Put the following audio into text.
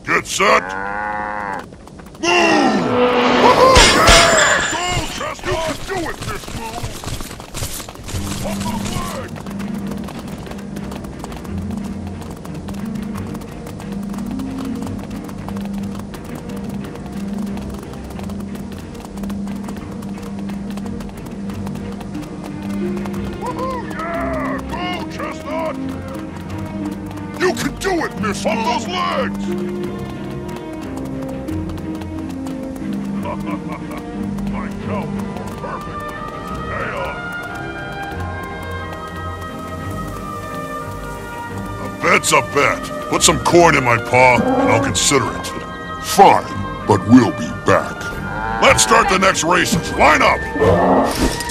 Get set. Move! Woohoo! Yeah! Go, Chester! You can do it, this move! Up those legs! Woohoo! Yeah! Go, Chestnut! You can do it, miss! Up those legs! My cow performed perfectly. Hey up! A bet's a bet. Put some coin in my paw, and I'll consider it. Fine, but we'll be back. Let's start the next races. Line up!